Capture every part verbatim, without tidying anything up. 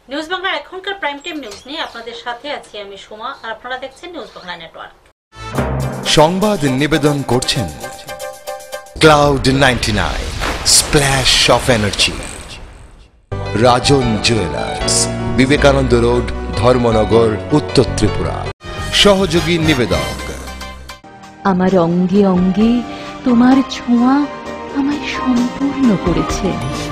News বাংলার এখনকার prime time news নিয়ে আপনাদের সাথে আছি আমি সোমা, আর আপনারা দেখছেন নিউজ বাংলা নেটওয়ার্ক। সংবাদ নিবেদন করছেন cloud ninety nine, splash of energy, Rajan jewellers, Vivekananda road, Dharmanagar, উত্তর ত্রিপুরা। সহযোগী নিবেদক আমার অঙ্গে অঙ্গে তোমার ছোঁয়া আমায় সম্পূর্ণ করেছে।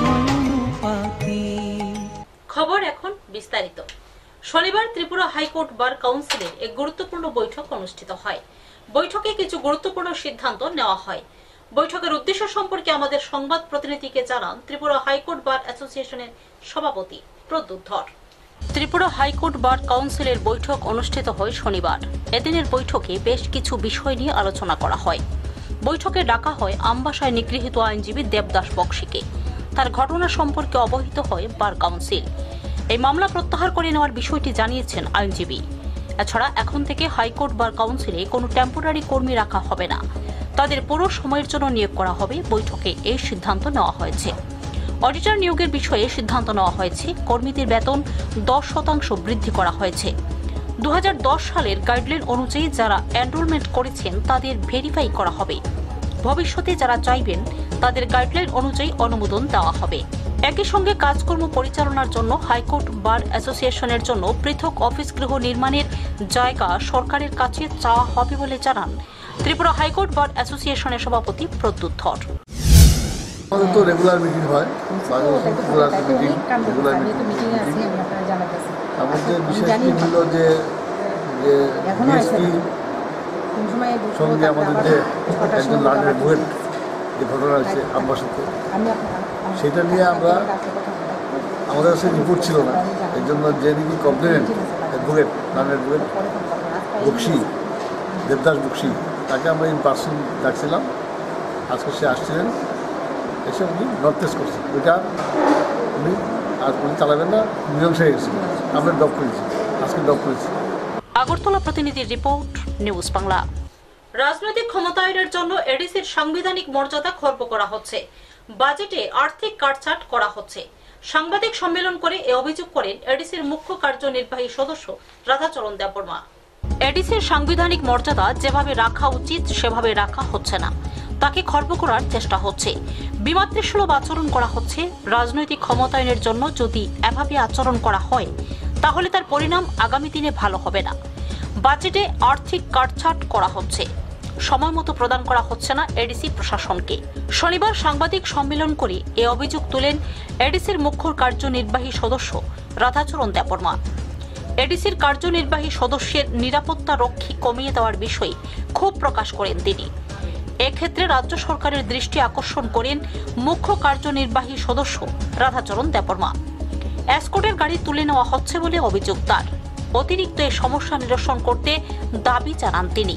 খবর এখন বিস্তারিত। শনিবার ত্রিপুরা হাইকোর্ট বার কাউন্সিলের এক গুরুত্বপূর্ণ বৈঠক অনুষ্ঠিত হয়। বৈঠকে কিছু গুরুত্বপূর্ণ সিদ্ধান্ত নেওয়া হয়। বৈঠকের উদ্দেশ্য সম্পর্কে আমাদের সংবাদ প্রতিনিধিকে জানান ত্রিপুরা হাইকোর্ট বার অ্যাসোসিয়েশনের সভাপতি প্রদ্যুৎ ধর। ত্রিপুরা হাইকোর্ট বার কাউন্সিলের বৈঠক অনুষ্ঠিত হয় শনিবার। এদিনের বৈঠকে বেশ কিছু বিষয় নিয়ে আলোচনা করা হয়। বৈঠকে ডাকা হয় আমবাসায় নিগৃহীত আইনজীবী দেবদাস বক্সিকে। তার ঘটনা সম্পর্কে অবহিত হয় বার কাউন্সিল। এই মামলা প্রত্যাহার করে নেওয়ার বিষয়টি জানিয়েছেন আইনজীবী। এছাড়া এখন থেকে হাইকোর্ট বার কাউন্সিলে কোনো টেম্পোরারি কর্মী রাখা হবে না, তাদের পুরো সময়ের জন্য নিয়োগ করা হবে। বৈঠকে এই সিদ্ধান্ত নেওয়া হয়েছে। অডিটর নিয়োগের বিষয়ে সিদ্ধান্ত নেওয়া হয়েছে। কর্মীদের বেতন দশ শতাংশ বৃদ্ধি করা হয়েছে। দু হাজার দশ সালের গাইডলাইন অনুযায়ী যারা এনরোলমেন্ট করেছেন তাদের ভেরিফাই করা হবে। ভবিষ্যতে যারা চাইবেন তাদের গাইডলাইন অনুযায়ী অনুমোদন দেওয়া হবে। একই সঙ্গে কাজকর্ম পরিচালনার জন্য হাইকোর্ট বার অ্যাসোসিয়েশনের জন্য পৃথক অফিস গৃহ নির্মাণের জায়গা সরকারের কাছে চাওয়া হবে বলে জানান ত্রিপুরা হাইকোর্ট বার অ্যাসোসিয়েশনের সভাপতি প্রদ্যুৎ ধর। তো রেগুলার মিটিং হয়, আমাদের বিশেষ হলো যে সঙ্গে আমাদের যে একজন লার্নের বুয়েট যে ঘটনা আছে আমবাসাতে, সেটা নিয়ে আমরা আমাদের কাছে রিপোর্ট ছিল না। এর জন্য যে নাকি কমপ্লেনেন্ট অ্যাডভোকেট লার্নের বুয়েট বক্সি, দেবদাস বক্সি, তাকে আমরা ইন পার্সন ডাকছিলাম। আজকে সে আসছিলেন, এসে উনি নট টেস্ট করছেন। ওইটা উনি আর উনি চালাবেন না, মীমাংসা হয়ে গেছিল। আমরা ডপ করেছি, আজকে ডপ করেছি। আগরতলা প্রতিনিধির রিপোর্ট, নিউজ বাংলা। রাজনৈতিক ক্ষমতায়নের জন্য এডিসির সাংবিধানিক মর্যাদা খর্ব করা হচ্ছে, বাজেটে আর্থিক কাটছাট করা হচ্ছে। সাংবাদিক সম্মেলন করে এ অভিযোগ করেন এডিসির মুখ্য কার্যনির্বাহী সদস্য রাধাচরণ দেববর্মা। এডিসির সাংবিধানিক মর্যাদা যেভাবে রাখা উচিত সেভাবে রাখা হচ্ছে না, তাকে খর্ব করার চেষ্টা হচ্ছে। বিমাতৃসুলভ আচরণ করা হচ্ছে। রাজনৈতিক ক্ষমতায়নের জন্য যদি এভাবে আচরণ করা হয় তাহলে তার পরিণাম আগামী দিনে ভালো হবে না। বাজেটে আর্থিক কাটছাট করা হচ্ছে, সময় মতো প্রদান করা হচ্ছে না এডিসি প্রশাসনকে। শনিবার সাংবাদিক সম্মেলন করে এ অভিযোগ তুলেন এডিসির মুখ্য কার্যনির্বাহী সদস্য রাধাচরণ দেববর্মা। এডিসির কার্যনির্বাহী সদস্যের নিরাপত্তা রক্ষী কমিয়ে দেওয়ার বিষয়ে ক্ষোভ প্রকাশ করেন তিনি। এক্ষেত্রে রাজ্য সরকারের দৃষ্টি আকর্ষণ করেন মুখ্য কার্যনির্বাহী সদস্য রাধাচরণ দেববর্মা। এসকর্টের গাড়ি তুলে নেওয়া হচ্ছে বলে অভিযোগ তার। অতিরিক্ত এই সমস্যা নিরসন করতে দাবি জানান তিনি।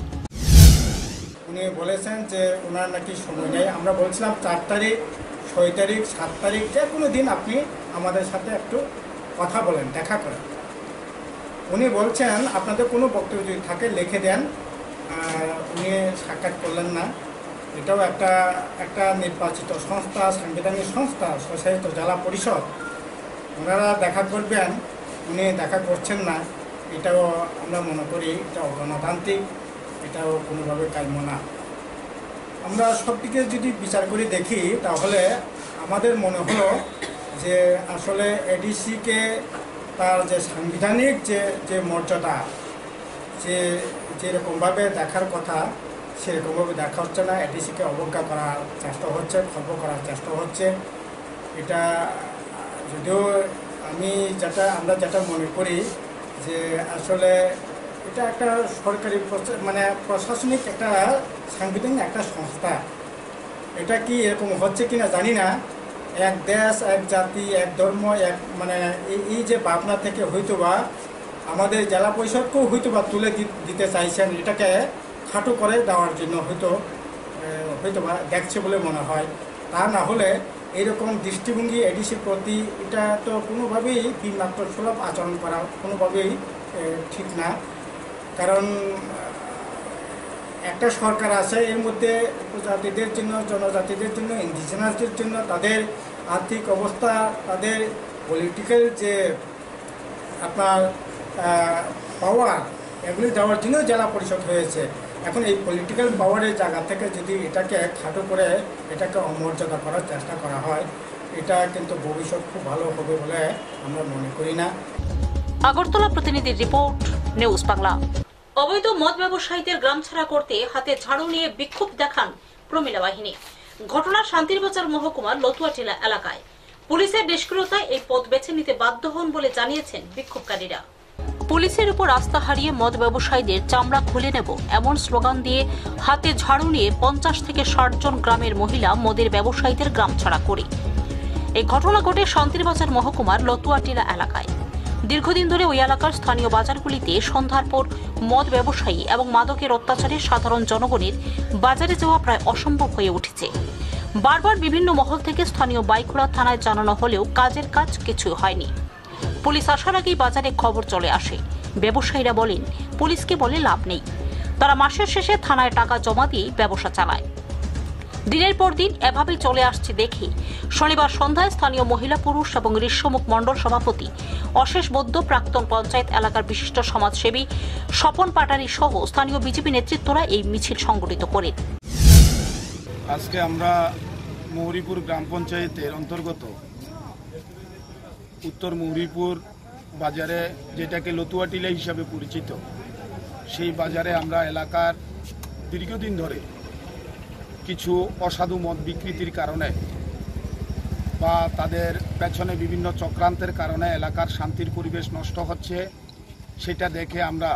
উনি বলেছেন যে ওনার নাকি সময় নেই। আমরা বলছিলাম চার তারিখ, ছয় তারিখ, সাত তারিখ, যে কোনো দিন আপনি আমাদের সাথে একটু কথা বলেন, দেখা করেন। উনি বলছেন আপনাদের কোনো বক্তব্য যদি থাকে লিখে দেন। উনি সাক্ষাৎ করলেন না। এটাও একটা একটা নির্বাচিত সংস্থা, সাংবিধানিক সংস্থা, স্বশাসিত জেলা পরিষদ, ওনারা দেখা করবেন, উনি দেখা করছেন না। এটাও আমরা মনে করি এটা অগণতান্ত্রিক, এটাও কোনোভাবে কাম্য না। আমরা সব দিকে যদি বিচার করে দেখি তাহলে আমাদের মনে হলো যে আসলে এডিসিকে তার যে সাংবিধানিক যে যে মর্যাদা, যে যেরকমভাবে দেখার কথা সেরকমভাবে দেখা হচ্ছে না। এডিসিকে অবজ্ঞা করার চেষ্টা হচ্ছে, খর্ব করার চেষ্টা হচ্ছে। এটা যদিও আমি যেটা আমরা যেটা মনে করি যে আসলে এটা একটা সরকারি মানে প্রশাসনিক একটা সাংবিধানিক একটা সংস্থা। এটা কি এরকম হচ্ছে কিনা জানি না। এক দেশ, এক জাতি, এক ধর্ম, এক মানে এই যে ভাবনা থেকে হয়তোবা আমাদের জেলা পরিষদকেও হয়তোবা তুলে দিতে চাইছেন, এটাকে খাটো করে দেওয়ার জন্য হয়তো হয়তোবা দেখছে বলে মনে হয়। তা না হলে এইরকম দৃষ্টিভঙ্গি এডিসির প্রতি এটা তো কোনোভাবেই বিমাতৃসুলভ আচরণ করা কোনোভাবেই ঠিক না। কারণ একটা সরকার আছে, এর মধ্যে উপজাতিদের জন্য, জনজাতিদের জন্য, ইন্ডিজিনাসদের জন্য তাদের আর্থিক অবস্থা, তাদের পলিটিক্যাল যে আপনার পাওয়ার এগুলি দেওয়ার জন্য জেলা পরিষদ হয়েছে। এখন এই পলিটিক্যাল পাওয়ারের জায়গা থেকে যদি এটাকে খাটো করে এটাকে অমর্যাদা করার চেষ্টা করা হয়, এটা কিন্তু ভবিষ্যৎ খুব ভালো হবে বলে আমরা মনে করি না। আগরতলা প্রতিনিধির রিপোর্ট, নিউজ বাংলা। অবৈধ মদ ব্যবসায়ীদের গ্রামছাড়া করতে হাতে ঝাড়ু নিয়ে বিক্ষোভ দেখান প্রমিলা বাহিনী। ঘটনা শান্তিরবাজার মহকুমার লতুয়াটিলা এলাকায়। পুলিশের নিষ্ক্রিয়তায় এই পথ বেছে নিতে বাধ্য হন বলে জানিয়েছেন বিক্ষোভকারীরা। পুলিশের উপর আস্থা হারিয়ে মদ ব্যবসায়ীদের চামড়া খুলে নেব এমন স্লোগান দিয়ে হাতে ঝাড়ু নিয়ে পঞ্চাশ থেকে ষাট জন গ্রামের মহিলা মদের ব্যবসায়ীদের গ্রামছাড়া করে। এই ঘটনা ঘটে শান্তিরবাজার মহকুমার লতুয়াটিলা এলাকায়। দীর্ঘদিন ধরে ওই এলাকার স্থানীয় বাজারগুলিতে সন্ধ্যার পর মদ ব্যবসায়ী এবং মাদকের অত্যাচারে সাধারণ জনগণের বাজারে যাওয়া প্রায় অসম্ভব হয়ে উঠেছে। বারবার বিভিন্ন মহল থেকে স্থানীয় বাইখোড়া থানায় জানানো হলেও কাজের কাজ কিছু হয়নি। পুলিশ আসার আগেই বাজারে খবর চলে আসে। ব্যবসায়ীরা বলেন পুলিশকে বলে লাভ নেই, তারা মাসের শেষে থানায় টাকা জমা দিয়ে ব্যবসা চালায়। দিনের পর দিন এভাবেই চলে আসছে দেখে শনিবার সন্ধ্যায় স্থানীয় মহিলা পুরুষ এবং ঋষ্যমুখ মণ্ডল সভাপতি অশেষ বৌদ্ধ, প্রাক্তন পঞ্চায়েত এলাকার বিশিষ্ট সমাজসেবী স্বপন পাটারি সহ স্থানীয় বিজেপি নেতৃত্বরা এই মিছিল সংগঠিত করেন। আজকে আমরা মৌরিপুর গ্রাম পঞ্চায়েতের অন্তর্গত উত্তর মৌরিপুর বাজারে, যেটাকে লতুয়াটিলা হিসাবে পরিচিত, সেই বাজারে আমরা এলাকার দীর্ঘদিন ধরে কিছু অসাধু মদ বিকৃতির কারণে বা তাদের পেছনে বিভিন্ন চক্রান্তের কারণে এলাকার শান্তির পরিবেশ নষ্ট হচ্ছে, সেটা দেখে আমরা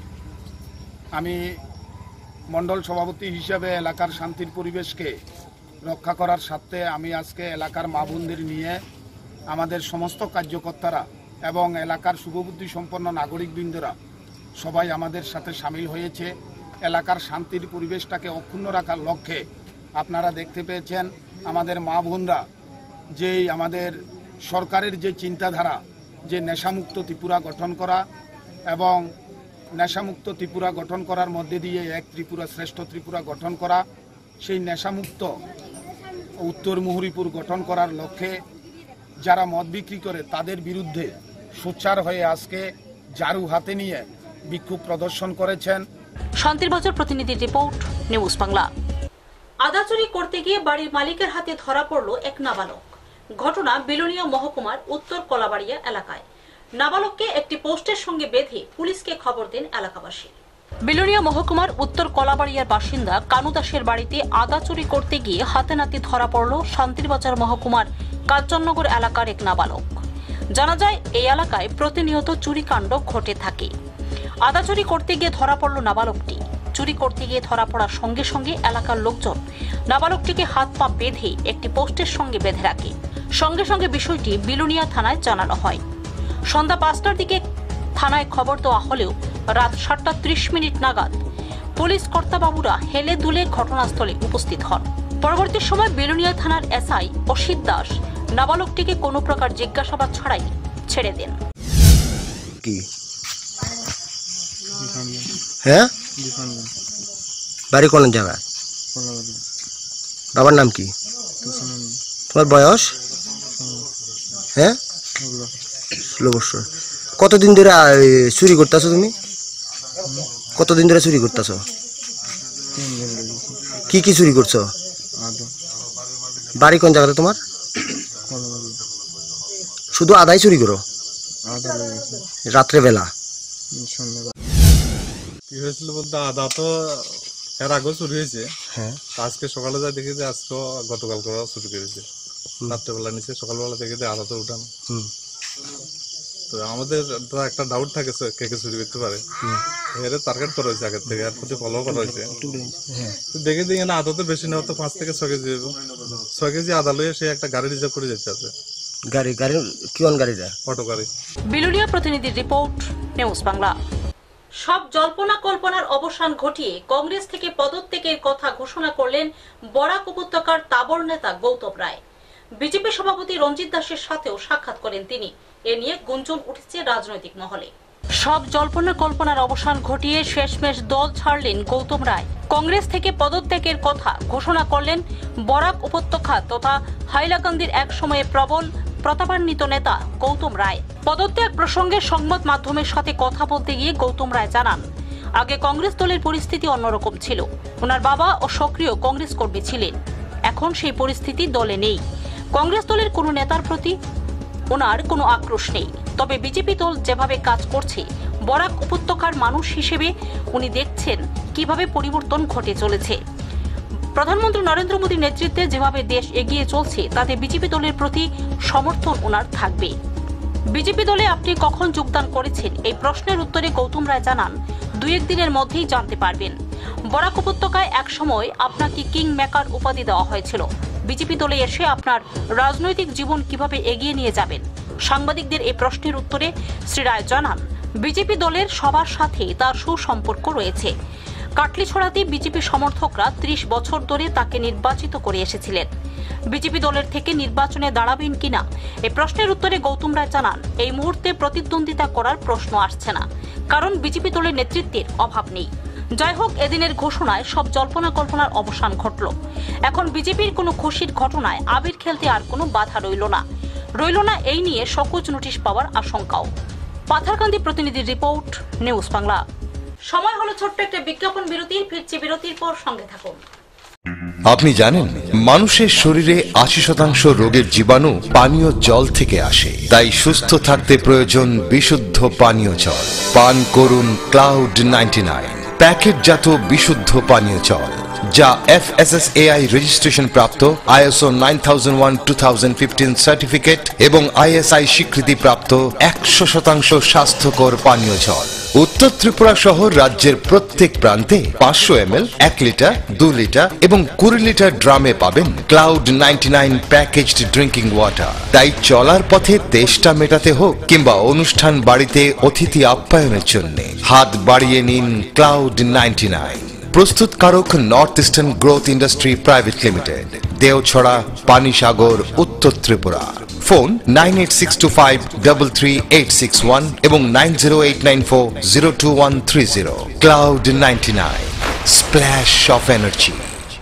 আমি মণ্ডল সভাপতি হিসাবে এলাকার শান্তির পরিবেশকে রক্ষা করার স্বার্থে আমি আজকে এলাকার মা বোনদের নিয়ে আমাদের সমস্ত কার্যকর্তারা এবং এলাকার শুভবুদ্ধি সম্পন্ন নাগরিকবৃন্দরা সবাই আমাদের সাথে সামিল হয়েছে। এলাকার শান্তির পরিবেশটাকে অক্ষুণ্ণ রাখার লক্ষ্যে আপনারা দেখতে পেয়েছেন আমাদের মা বোনরা যেই আমাদের সরকারের যে চিন্তাধারা, যে নেশামুক্ত ত্রিপুরা গঠন করা এবং নেশামুক্ত ত্রিপুরা গঠন করার মধ্যে দিয়ে এক ত্রিপুরা শ্রেষ্ঠ ত্রিপুরা গঠন করা, সেই নেশামুক্ত উত্তর মৌরিপুর গঠন করার লক্ষ্যে যারা মদ বিক্রি করে তাদের বিরুদ্ধে সোচ্চার হয়ে আজকে ঝাড়ু হাতে নিয়ে বিক্ষোভ প্রদর্শন করেছেন। শান্তিরবাজার প্রতিনিধির রিপোর্ট, নিউজ বাংলা। আদা চুরি করতে গিয়ে বাড়ির মালিকের হাতে ধরা পড়ল এক নাবালক। ঘটনা বিলোনিয়া মহকুমার উত্তর কলাবাড়িয়া এলাকায়। নাবালককে একটি পোস্টের সঙ্গে বেঁধে পুলিশকে খবর দেন এলাকাবাসী। বিলোনিয়া মহকুমার উত্তর কলাবাড়িয়ার বাসিন্দা কানু দাসের বাড়িতে আদা চুরি করতে গিয়ে হাতে নাতে ধরা পড়ল শান্তিরবাজার মহকুমার কাঞ্চননগর এলাকার এক নাবালক। জানা যায় এই এলাকায় প্রতিনিয়ত চুরিকাণ্ড ঘটে থাকে। আদা চুরি করতে গিয়ে ধরা পড়ল নাবালকটি। চুরি করতে গিয়ে ধরা পড়ার সঙ্গে সঙ্গে এলাকার লোকজন নাবালকটিকে হাত পা বেঁধে একটি পোস্টের সঙ্গে বেঁধে রাখে। সঙ্গে সঙ্গে বিষয়টি বিলোনিয়া থানায় জানানো হয়। সন্ধ্যা পাঁচটার দিকে থানায় খবর দেওয়া হলেও রাত সাতটা ত্রিশ মিনিট নাগাদ পুলিশ কর্তাবাবুরা হেলে দুলে ঘটনাস্থলে উপস্থিত হন। পরবর্তী সময় বিলোনিয়া থানার এসআই অসিত দাস নাবালকটিকে কোনো প্রকার জিজ্ঞাসাবাদ ছাড়াই ছেড়ে দেন। কি হ্যাঁ বাড়ি কোন জায়গা? বাবার নাম কি? তোমার বয়স? হ্যাঁ ষোলো বছর। কতদিন ধরে চুরি করতেছো তুমি? কতদিন ধরে চুরি করতেছো? কি কি চুরি করছো? বাড়ি কোন জায়গাতে তোমার? শুধু আদায় চুরি করো রাত্রে বেলা? কি হয়েছিল বলতে আদা তো এর আগেও চুরি হয়েছে। হ্যাঁ আজকে সকালে যা দেখি যে আজকে গতকাল করে চুরি করেছে। রাত্রেবেলা নিচে সকালবেলা দেখি যে আদা তো উঠানো। তো আমাদের তো একটা ডাউট থাকে কে কে চুরি করতে পারে, এর টার্গেট করা হয়েছে আগের থেকে, এর প্রতি ফলো করা হয়েছে। দেখে দিই না আদা তো বেশি নেওয়া, তো পাঁচ থেকে ছয় কেজি দেবো। ছয় কেজি আদা লয়ে সে একটা গাড়ি রিজার্ভ করে যেতে আছে। গাড়ি গাড়ি কোন গাড়িটা? অটো গাড়ি। বিলোনিয়া প্রতিনিধির রিপোর্ট, নিউজ বাংলা। সব জল্পনা কল্পনার অবসান ঘটিয়ে কংগ্রেস থেকে পদত্যাগের কথা ঘোষণা করলেন বরাক উপত্যকার তাবর নেতা গৌতম রায়। বিজেপি সভাপতি রঞ্জিত দাসের সাথেও সাক্ষাৎ করেন তিনি। এ নিয়ে গুঞ্জন উঠেছে রাজনৈতিক মহলে। সব জল্পনা কল্পনার অবসান ঘটিয়ে শেষমেশ দল ছাড়লেন গৌতম রায়। কংগ্রেস থেকে পদত্যাগের কথা ঘোষণা করলেন বরাক উপত্যকা তথা হাইলাকান্দির এক সময়ে প্রবল প্রতাপান্বিত নেতা গৌতম রায়। পদত্যাগ প্রসঙ্গে সংবাদ মাধ্যমের সাথে কথা বলতে গিয়ে গৌতম রায় জানান, আগে কংগ্রেস দলের পরিস্থিতি অন্যরকম ছিল। ওনার বাবা ও সক্রিয় কংগ্রেস কর্মী ছিলেন। এখন সেই পরিস্থিতি দলে নেই। কংগ্রেস দলের কোনো নেতার প্রতি ওনার কোনো আক্রোশ নেই। তবে বিজেপি দল যেভাবে কাজ করছে, বরাক উপত্যকার মানুষ হিসেবে উনি দেখছেন কিভাবে পরিবর্তন ঘটে চলেছে। প্রধানমন্ত্রী নরেন্দ্র মোদীর নেতৃত্বে যেভাবে দেশ এগিয়ে চলছে, তাতে বিজেপি দলের প্রতি সমর্থন ওনার থাকবে। বিজেপি দলে আপনি কখন যোগদান করেছেন, এই প্রশ্নের উত্তরে গৌতম রায় জানান, দুই একদিনের মধ্যেই জানতে পারবেন। বরাক উপত্যকায় একসময় আপনাকে কিং মেকার উপাধি দেওয়া হয়েছিল। বিজেপি দলে এসে আপনার রাজনৈতিক জীবন কিভাবে এগিয়ে নিয়ে যাবেন? সাংবাদিকদের এই প্রশ্নের উত্তরে শ্রী রায় জানান, বিজেপি দলের সবার সাথে তার সুসম্পর্ক রয়েছে। কাটলিছড়াতে বিজেপি সমর্থকরা ত্রিশ বছর ধরে তাকে নির্বাচিত করে এসেছিলেন। বিজেপি দলের থেকে নির্বাচনে দাঁড়াবেন কিনা এই প্রশ্নের উত্তরে গৌতম রায় জানান, এই মুহূর্তে প্রতিদ্বন্দ্বিতা করার প্রশ্ন আসছে না, কারণ বিজেপি দলের নেতৃত্বের অভাব নেই। যাই হোক, এদিনের ঘোষণায় সব জল্পনা কল্পনার অবসান ঘটল। এখন বিজেপির কোনো খুশির ঘটনায় আবির খেলতে আর কোনো বাধা রইল না রইল না এই নিয়ে সকোজ নোটিশ পাওয়ার আশঙ্কাও। পাথারকান্দি প্রতিনিধির রিপোর্ট, নিউজ বাংলা। সময় হলো ছোট্ট একটা বিজ্ঞাপন বিরতির। ফিরছি বিরতির পর, সঙ্গে থাকুন। আপনি জানেন, মানুষের শরীরে আশি শতাংশ রোগের জীবাণু পানীয় জল থেকে আসে। তাই সুস্থ থাকতে প্রয়োজন বিশুদ্ধ পানীয় জল। পান করুন ক্লাউড নাইনটি নাইন প্যাকেটজাত বিশুদ্ধ পানীয় জল, যা F S S A I registration প্রাপ্ত, I S O nine thousand one two thousand fifteen certificate এবং আই এস আই স্বীকৃতি প্রাপ্ত একশো শতাংশ স্বাস্থ্যকর পানীয় জল। উত্তর ত্রিপুরা সহ রাজ্যের প্রত্যেক প্রান্তে পাঁচশো এম এল, এক লিটার, দু লিটার এবং কুড়ি লিটার ড্রামে পাবেন cloud ninety nine packaged drinking water. তাই চলার পথে তেষ্টা মেটাতে হোক কিংবা অনুষ্ঠান বাড়িতে অতিথি আপ্যায়নের জন্য হাত বাড়িয়ে নিন ক্লাউড নাইনটি নাইন। প্রস্তুতকারক north eastern growth industry private limited, Deochhara, Panisagar, Uttar Tripura. Phone nine eight six two five double three eight six one এবং nine zero eight nine four zero two one three zero. Cloud ninety nine, splash of energy.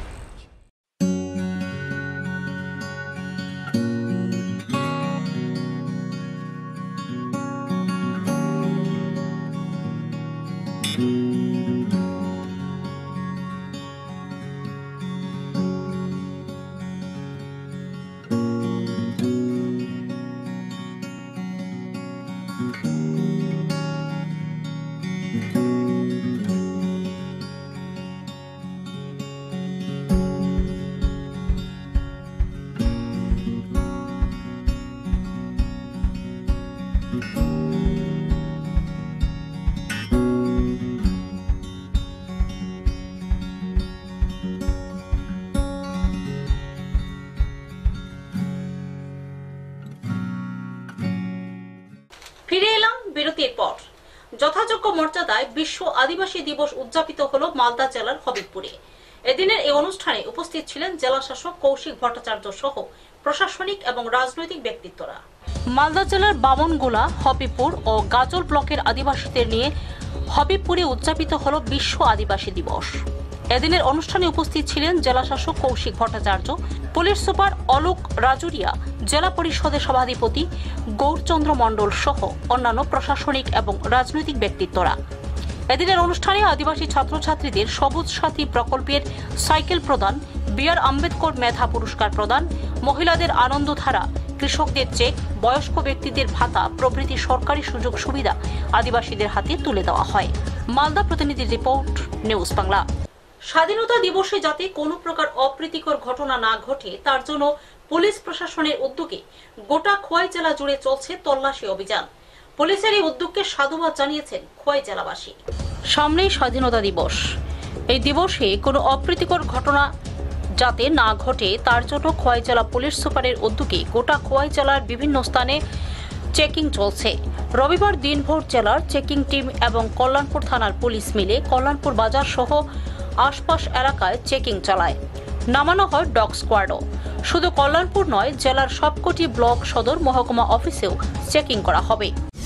ফিরে এলাম বিরতির পর। যথাযোগ্য মর্যাদায় বিশ্ব আদিবাসী দিবস উদযাপিত হল মালদা জেলার হবিবপুরে। এদিনের এই অনুষ্ঠানে উপস্থিত ছিলেন জেলা শাসক কৌশিক ভট্টাচার্য সহ প্রশাসনিক এবং রাজনৈতিক ব্যক্তিত্বরা। মালদা জেলার বামনগোলা, হবিবপুর ও গাজল ব্লকের আদিবাসীদের নিয়ে হবিবপুরে উদযাপিত হল বিশ্ব আদিবাসী দিবস। এদিনের অনুষ্ঠানে উপস্থিত ছিলেন জেলা শাসক কৌশিক ভট্টাচার্য, পুলিশ সুপার অলোক রাজুরিয়া, জেলা পরিষদের সভাধিপতি গৌরচন্দ্র মণ্ডল সহ অন্যান্য প্রশাসনিক এবং রাজনৈতিক ব্যক্তিত্বরা। এদিনের অনুষ্ঠানে আদিবাসী ছাত্রছাত্রীদের সবুজ সাথী প্রকল্পের সাইকেল প্রদান, বি আর আম্বেদকর মেধা পুরস্কার প্রদান, মহিলাদের আনন্দধারা, কৃষকদের চেক, বয়স্ক ব্যক্তিদের ভাতা প্রভৃতি সরকারি সুযোগ সুবিধা আদিবাসীদের হাতে তুলে দেওয়া হয়। মালদা প্রতিনিধির রিপোর্ট, নিউজ বাংলা। স্বাধীনতা দিবসে যাতে কোনো প্রকার অপ্রীতিকর ঘটনা না ঘটে, তার জন্য পুলিশ প্রশাসনের উদ্যোগে গোটা খোয়াই জেলা জুড়ে চলছে তল্লাশি অভিযান। পুলিশের এই উদ্যোগকে সাধুবাদ জানিয়েছেন খোয়াই জেলাবাসী। সামনেই স্বাধীনতা দিবস, এই দিবসে কোনো অপ্রীতিকর ঘটনা যাতে না ঘটে তার জন্য খোয়াই জেলা পুলিশ সুপারের উদ্যোগে গোটা খোয়াই জেলার বিভিন্ন স্থানে চেকিং চলছে। রবিবার দিনভর জেলার চেকিং টিম এবং কল্যাণপুর থানার পুলিশ মিলে কল্যাণপুর বাজার সহ আশপাশ এলাকায় চেকিং চালায়। নামানো হয় ডগ স্কোয়াডও। শুধু কল্যাণপুর নয়, জেলার সবকটি ব্লক সদর মহকুমা অফিসেও চেকিং করা হবে।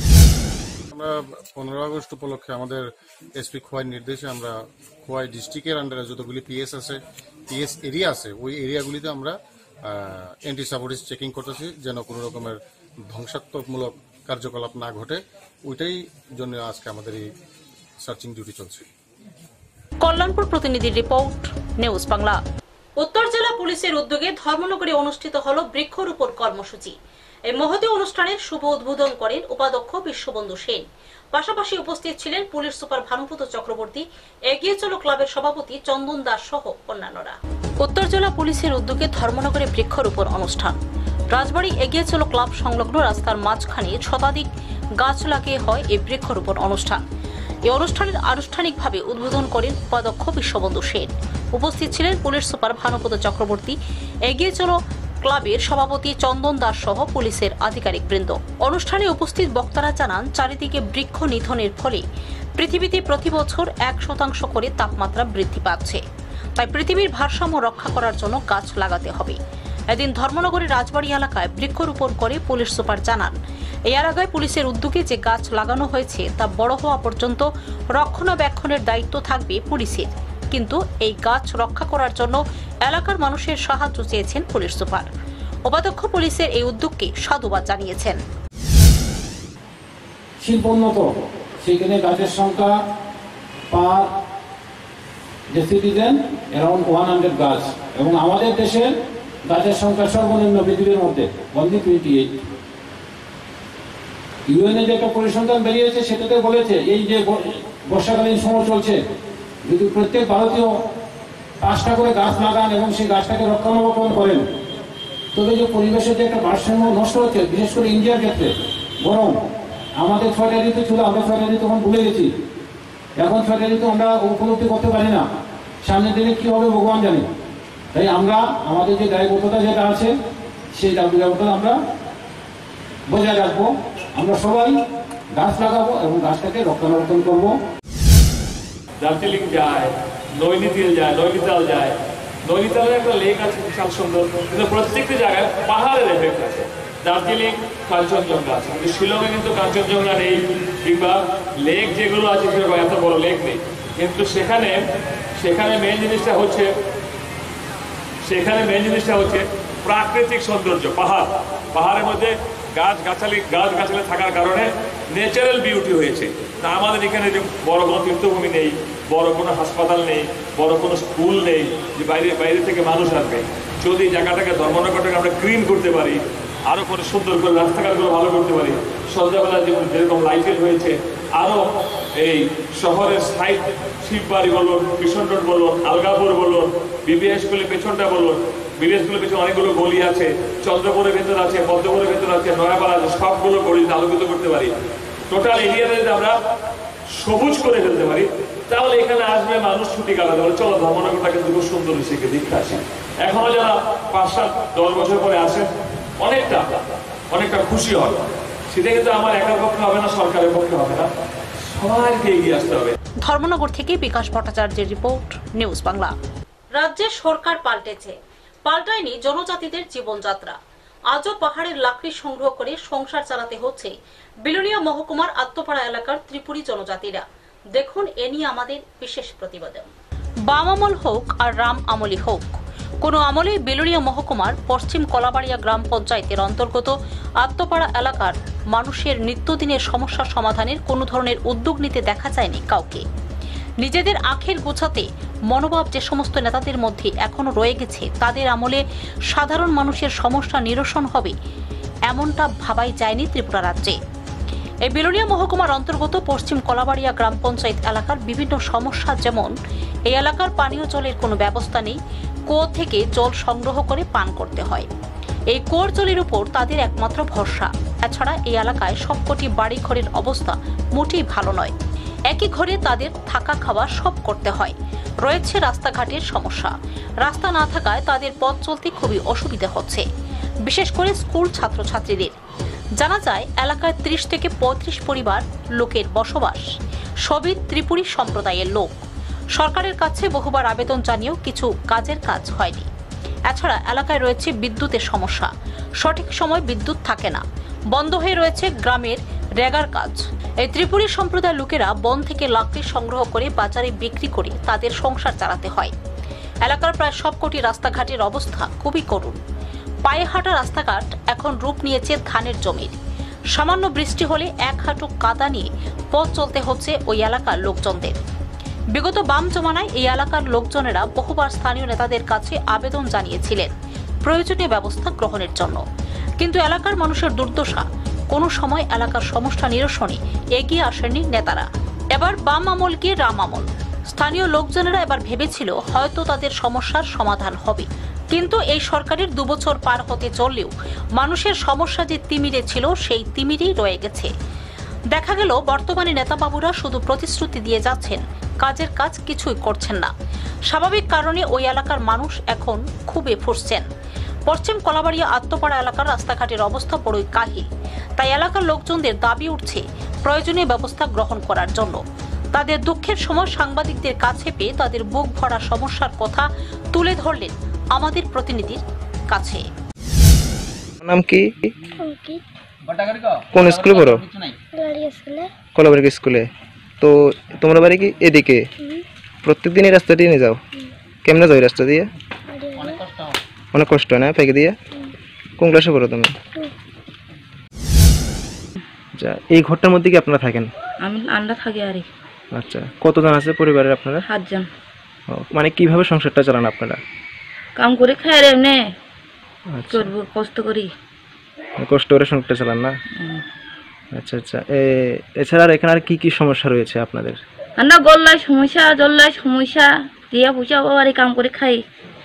আমরা পনেরো আগস্ট উপলক্ষে আমাদের এসপি খোয়াই নির্দেশে আমরা খোয়াই ডিস্ট্রিক্টের আন্ডারে যতগুলি পিএস আছে, পিএস এরিয়া আছে, ওই এরিয়াগুলিতে আমরা এন্টি সাবোরিজ চেকিং করতেছি যেন কোনো রকমের ধ্বংসাত্মকমূলক কার্যকলাপ না ঘটে, ওইটাই জন্য আজকে আমাদের এই সার্চিং ডিউটি চলছে। কল্যাণপুর প্রতিনিধির রিপোর্ট, নিউজ বাংলা। উত্তর জেলা পুলিশের উদ্যোগে ধর্মনগরে অনুষ্ঠিত হল বৃক্ষরোপণ কর্মসূচি। এই মহতী অনুষ্ঠানের শুভ উদ্বোধন করেন উপাধ্যক্ষ বিশ্ববন্ধু সেন। পাশাপাশি উপস্থিত ছিলেন পুলিশ সুপার ভানুপ্রত চক্রবর্তী, এগিয়ে চলো ক্লাবের সভাপতি চন্দন দাস সহ অন্যান্যরা। উত্তর জেলা পুলিশের উদ্যোগে ধর্মনগরে বৃক্ষরোপণ অনুষ্ঠান। রাজবাড়ী এগিয়ে চলো ক্লাব সংলগ্ন রাস্তার মাঝখানে শতাধিক গাছ লাগিয়ে হয় এই বৃক্ষরোপণ অনুষ্ঠান। এই অনুষ্ঠানের আনুষ্ঠানিকভাবে উদ্বোধন করেন উপাধ্যক্ষ বিশ্ববন্ধু সেন। উপস্থিত ছিলেন পুলিশ সুপার ভানুপ্রত চক্রবর্তী, এগিয়ে চলো ক্লাবের সভাপতি চন্দন দাস সহ পুলিশের আধিকারিক বৃন্দ। অনুষ্ঠানে উপস্থিত বক্তারা জানান, চারিদিকে বৃক্ষ নিধনের ফলে পৃথিবীতে প্রতি বছর এক শতাংশ করে তাপমাত্রা বৃদ্ধি পাচ্ছে। তাই পৃথিবীর ভারসাম্য রক্ষা করার জন্য গাছ লাগাতে হবে। এদিন ধর্মনগরের রাজবাড়ী এলাকায় বৃক্ষরোপণ করে পুলিশ সুপার জানান, এই এলাকায় পুলিশের উদ্যোগে যে গাছ লাগানো হয়েছে তা বড় হওয়া পর্যন্ত রক্ষণাবেক্ষণের দায়িত্ব থাকবে পুলিশের, কিন্তু এই গাছ রক্ষা করার জন্য এলাকার মানুষের সাহায্য চেয়েছেন পুলিশ সুপার। উপাধ্যক্ষ পুলিশের এই উদ্যোগকে সাধুবাদ জানিয়েছেন। শিল্পোন্নত সেখানে গাছের সংখ্যা পার যে সিটিজেন অ্যারাউন্ড ওয়ান হান্ড্রেড গাছ, এবং আমাদের দেশের গাছের সংখ্যা সর্বনিম্ন পৃথিবীর মধ্যে অনলি টোয়েন্টি এইট। ইউএনএ যে একটা পরিসংখ্যান বেরিয়েছে সেটাতে বলেছে এই যে বর্ষাকালীন সময় চলছে, যদি প্রত্যেক ভারতীয় পাঁচটা করে গাছ লাগান এবং সেই গাছটাকে রক্ষণাবেক্ষণ করেন, তবে যে পরিবেশের যে একটা ভারসাম্য নষ্ট হচ্ছে, বিশেষ করে ইন্ডিয়ার ক্ষেত্রে, বরং আমাদের ছয়টা ঋতু ছিল, আমরা ছয়টা ঋতু তখন ভুলে গেছি। এখন ছয়টা ঋতু আমরা উপলব্ধি করতে পারি না, সামনের দিনে কি হবে ভগবান জানে। তাই আমরা আমাদের যে দায়বদ্ধতা যেটা আছে সেই দায়বদ্ধতা আমরা বজায় রাখবো। আমরা সবাই গাছ লাগাবো এবং গাছটাকে রক্ষণাবেক্ষণ করবো। দার্জিলিং যায়, নৈনিতাল যায়, নৈনিতাল যায় নৈনিতালের একটা লেক আছে বিশাল সুন্দর, কিন্তু প্রত্যেকটি জায়গায় পাহাড়ের এফেক্ট আছে। দার্জিলিং কাঞ্চনজঙ্ঘা আছে, কিন্তু শিলংয়ে কিন্তু কাঞ্চনজঙ্ঘা নেই, কিংবা লেক যেগুলো আছে সেরকম এত বড় লেক নেই। কিন্তু সেখানে সেখানে মেন জিনিসটা হচ্ছে সেখানে মেন জিনিসটা হচ্ছে প্রাকৃতিক সৌন্দর্য। পাহাড় পাহাড়ের মধ্যে গাছ গাছালি গাছ গাছালি থাকার কারণে ন্যাচারাল বিউটি হয়েছে। তা আমাদের এখানে যে বড় কোনো তীর্থভূমি নেই, বড় কোনো হাসপাতাল নেই, বড় কোনো স্কুল নেই যে বাইরে বাইরে থেকে মানুষ আসবে। যদি জায়গাটাকে ধর্মনগরটাকে আমরা ক্লিন করতে পারি, আরও করে সুন্দর করে রাস্তাঘাটগুলো ভালো করতে পারি, সন্ধ্যাবেলা যেমন যেরকম লাইটেড হয়েছে, আরও এই শহরের সাইড শিববাড়ি বলুন, কিষণ রোড বলুন, আলগাপুর বলুন, বিবিএস স্কুলের পেছনটা বলুন, বিবিএস স্কুলের পেছনে অনেকগুলো গলি আছে, চন্দ্রপুরের ভেতর আছে, পদ্মপুরের ভেতর আছে, নয়াপাড়া আছে, সবগুলো গলি আলোকিত করতে পারি, টোটাল এরিয়াটা যদি আমরা সবুজ করে ফেলতে পারি, তাহলে এখানে আসবে মানুষ ছুটি কাটাতে পারে। চলো ধর্মনগরটাকে খুব সুন্দর হিসেবে দেখতে আসে। এখনো যারা পাঁচ সাত দশ বছর পরে আসেন অনেকটা অনেকটা খুশি হয়। সেটা কিন্তু আমার একার পক্ষে হবে না, সরকারের পক্ষে হবে না, সবাইকে এগিয়ে আসতে হবে। ধর্মনগর থেকে বিকাশ ভট্টাচার্যের রিপোর্ট, নিউজ বাংলা। রাজ্যের সরকার পাল্টেছে, পাল্টায়নি জনজাতিদের জীবনযাত্রা। আজও পাহাড়ের লাকড়ি সংগ্রহ করে সংসার চালাতে হচ্ছে বিলোনিয়া মহকুমার আত্মপাড়া এলাকার ত্রিপুরী জনজাতিরা। দেখুন এ নিয়ে আমাদের বিশেষ প্রতিবেদন। বাম আমল হোক আর রাম আমলি হোক, কোনো আমলে বিলোনিয়া মহকুমার পশ্চিম কলাবাড়িয়া গ্রাম পঞ্চায়েতের অন্তর্গত আত্মপাড়া এলাকার মানুষের নিত্যদিনের সমস্যা সমাধানের কোনো ধরনের উদ্যোগ নিতে দেখা যায়নি কাউকে। নিজেদের আখের গোছাতে মনোভাব যে সমস্ত নেতাদের মধ্যে এখনো রয়ে গেছে, তাদের আমলে সাধারণ মানুষের সমস্যা নিরসন হবে এমনটা ভাবাই যায়নি ত্রিপুরা রাজ্যে। এই বিলোনিয়া মহকুমার অন্তর্গত পশ্চিম কলাবাড়িয়া গ্রাম পঞ্চায়েত এলাকার বিভিন্ন সমস্যা, যেমন এই এলাকার পানীয় জলের কোনো ব্যবস্থা নেই, কুয়ো থেকে জল সংগ্রহ করে পান করতে হয়। এই কুয়োর জলের উপর তাদের একমাত্র ভরসা। এছাড়া এই এলাকায় সবকটি বাড়ি ঘরের অবস্থা মোটেই ভালো নয়। একই ঘরে তাদের থাকা খাওয়া সব করতে হয়। রয়েছে রাস্তাঘাটের সমস্যা, রাস্তা না থাকায় তাদের পথ চলতে খুবই অসুবিধা হচ্ছে, বিশেষ করে স্কুল ছাত্রছাত্রীদের। জানা যায় এলাকায় ত্রিশ থেকে পঁয়ত্রিশ পরিবার লোকের বসবাস, সবই ত্রিপুরী সম্প্রদায়ের লোক। সরকারের কাছে বহুবার আবেদন জানিয়েও কিছু কাজের কাজ হয়নি। এছাড়া এলাকায় রয়েছে বিদ্যুতের সমস্যা, সঠিক সময় বিদ্যুৎ থাকে না, বন্ধ হয়ে রয়েছে গ্রামের রেগার কাজ। এই ত্রিপুরী সম্প্রদায়ের লোকেরা বন থেকে লাকড়ি সংগ্রহ করে বাজারে বিক্রি করে তাদের সংসার চালাতে হয়। এলাকার প্রায় সবকটি রাস্তাঘাটের অবস্থা খুবই করুণ। পায়ে হাঁটা রাস্তাঘাট এখন রূপ নিয়েছে ধানের জমির। সামান্য বৃষ্টি হলে এক হাঁটু কাদা নিয়ে পথ চলতে হচ্ছে ওই এলাকার লোকজনদের। বিগত বাম জমানায় এই এলাকার লোকজনেরা বহুবার স্থানীয় নেতাদের কাছে আবেদন জানিয়েছিলেন প্রয়োজনীয় ব্যবস্থা গ্রহণের জন্য, কিন্তু এলাকার মানুষের দুর্দশা, কোনো সময় এলাকার সমস্যা নিরসনে এগিয়ে আসেননি নেতারা। এবার বাম আমল কি রাম আমল, স্থানীয় লোকজনেরা এবার ভেবেছিল হয়তো তাদের সমস্যার সমাধান হবে, কিন্তু এই সরকারের দুবছর পার হতে চললেও মানুষের সমস্যা যে তিমিরে ছিল সেই তিমিরেই রয়ে গেছে। দেখা গেল বর্তমানে নেতাবাবুরা শুধু প্রতিশ্রুতি দিয়ে যাচ্ছেন, কাজের কাজ কিছুই করছেন না। স্বাভাবিক কারণে ওই এলাকার মানুষ এখন খুবই ফুঁসছেন। পশ্চিম কলাবাড়িয়া আত্মপাড়া এলাকার রাস্তাঘাটের অবস্থা বড়ই কাহিল, তাই এলাকার লোকজনদের দাবি উঠছে প্রয়োজনীয় ব্যবস্থা গ্রহণ করার জন্য। তাদের দুঃখের সময় সাংবাদিকদের কাছে পেয়ে তাদের বুক ভরা সমস্যার কথা তুলে ধরলেন আমাদের প্রতিনিধির কাছে। নাম কি? কোন স্কুলে পড়ো? কলাবাড়ি স্কুলে। তো তোমার বাড়ি কি এদিকে? প্রত্যেকদিন এই রাস্তা দিয়ে নিয়ে যাও? কেমনে যাও এই রাস্তা দিয়ে? অনেক কষ্ট হয় না ফেঁকে দিয়ে? কোন ক্লাসে পড়ো তুমি? আচ্ছা, এই ঘরটার মধ্যে কি আপনারা থাকেন? আমি আমরা থাকি আরে। আচ্ছা, কতজন আছে পরিবারের আপনারা? সাতজন। ও, মানে কিভাবে সংসারটা চালান আপনারা? কাম করে খাই রে এমনি। করব কষ্ট করি। কষ্ট করে সংসারটা চালান না? আচ্ছা আচ্ছা, এছাড়া আর এখানে আর কি কি সমস্যা রয়েছে আপনাদের? না, গল্লায় সমস্যা, জল্লায় সমস্যা, দিয়া পয়সা বাবারে কাম করে খাই।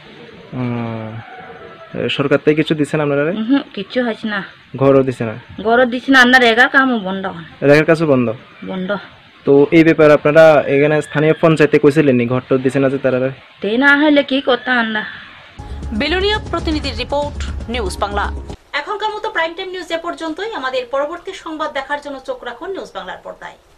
সরকার থেকে কিছু দিছেন আপনারা? হুম, কিছু হচ্ছে না। ঘরও দিছে না? ঘরও দিছে না, আপনার এগার কামও বন্ধ। এগার কাছে বন্ধ? বন্ধ। তো এই ব্যাপারে আপনারা এখানে স্থানীয় পঞ্চায়েতে কইছিলেন নি ঘরটা দিছে না যে তারা? তে না হলে কি করতাম আমরা। বিলোনিয়া প্রতিনিধির রিপোর্ট, নিউজ বাংলা। এখনকার মতো প্রাইম টাইম নিউজ এ পর্যন্তই। আমাদের পরবর্তী সংবাদ দেখার জন্য চোখ রাখুন নিউজ বাংলার পর্দায়।